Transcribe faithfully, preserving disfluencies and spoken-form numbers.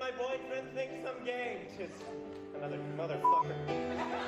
my boyfriend thinks I'm gay. Just another motherfucker.